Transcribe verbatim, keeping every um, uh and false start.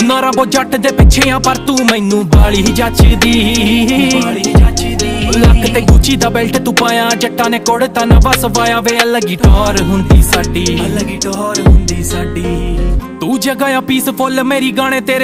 ਉਹਨਾਂ ਰੱਬੋ ਜੱਟ ਦੇ ਪਿੱਛੇ ਆ ਪਰ ਤੂੰ ਮੈਨੂੰ ਬਾਲੀ ਜੱਚਦੀ ਲੱਕ ਤੇ ਗੁੱਚੀ ਦਾ ਬੈਲਟ ਤੂੰ ਪਾਇਆ ਜੱਟਾਂ ਨੇ ਕੋੜਤਾ ਨਾ ਬਸ ਵਾਇਆ ਵੇ ਅਲੱਗੀ ਟੌਰ ਹੁੰਦੀ ਸਾਡੀ ਅਲੱਗੀ ਟੌਰ ਹੁੰਦੀ ਸਾਡੀ ਤੂੰ ਜਗ੍ਹਾ ਆ ਪੀਸਫੁੱਲ ਮੇਰੀ ਗਾਣੇ ਤੇਰੇ